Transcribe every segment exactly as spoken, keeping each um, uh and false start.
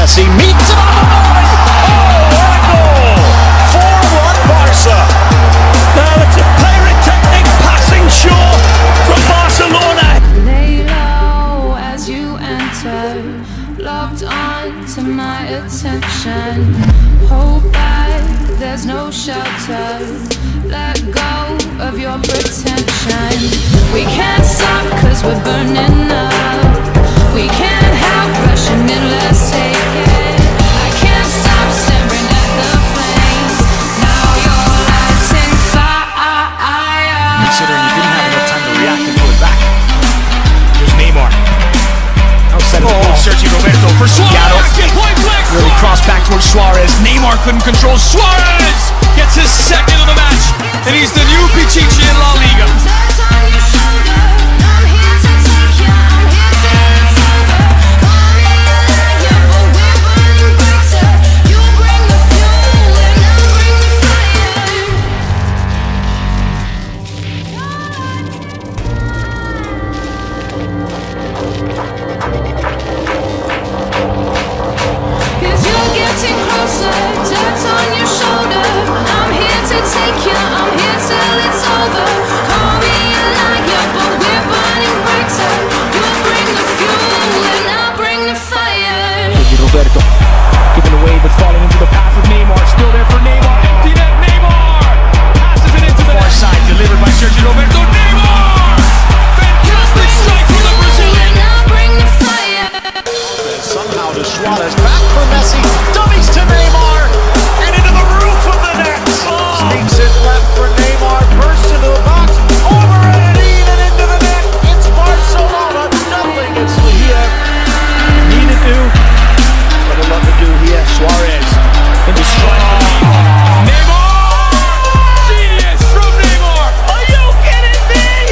Messi meets it on the line. Oh, what a goal! four one Barca. Now it's a pyrotechnic passing show from Barcelona. Lay low as you enter, locked on to my attention. Hold back, there's no shelter. Let go of your pretension. We can't stop cause we're burning up. We can't help rushing in, let's take it. I can't stop staring at the flames. Now you're lighting fire. Considering you didn't have enough time to react and pull it back. Here's Neymar. Outside of the goal, Sergio Roberto for Suarez. Really crossed back towards Suarez. Neymar couldn't control. Suarez gets his second of the match, and he's the new Pichichi in La Liga. Roberto giving away but falling into the path of Neymar. Still there for Neymar. Empty net. Neymar passes it into the far side, delivered by Sergio Roberto. Neymar! Fantastic strike from the Brazilian. Somehow to Suarez, back for Messi, dummies to Neymar, and into the roof of the net. Oh. Sneaks it left for Neymar, bursts into the box, over and even into the net. It's Barcelona doubling its lead. Needed to. What a lot to do here. Suarez into strike. Neymar! Genius from Neymar! Are you kidding me?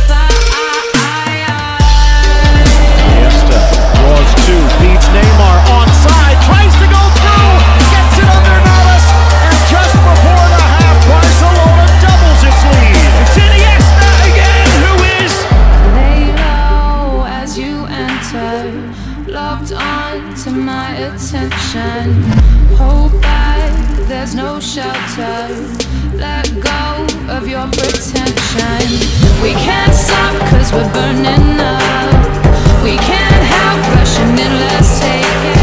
Iniesta draws two, beats Neymar onside, tries to go through, gets it under Navas, and just before the half, Barcelona doubles its lead. It's Iniesta again, who is Lay low as you enter, locked on to my attention. Hold back, there's no shelter. Let go of your pretension. We can't stop cause we're burning up. We can't help rushing in, let's take it.